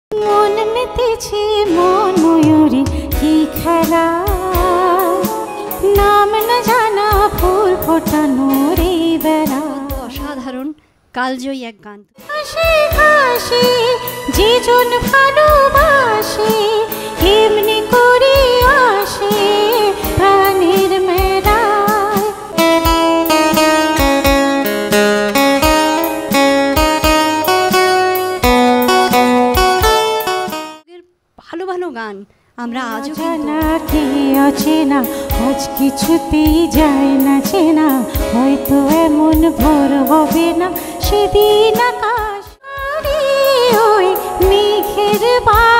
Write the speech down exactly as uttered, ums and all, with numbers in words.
মন মেতেছে মন ময়ূরী কি খেলা, নাম না জানা ফুল ফোটানো রে বেলা। অসাধারণ কালজয়ী এক গান। হাসি হাসি যে জন ভালোবাসে এমনি করে আসে প্রাণের মেলায়। ভালো ভালো গান আমরা আজও জানা কি অচেনা আজ কিছুতেই যায় না চেনা, হয়তো এমন ভোর হবে না সেদিন আকাশ ওই মেঘের বা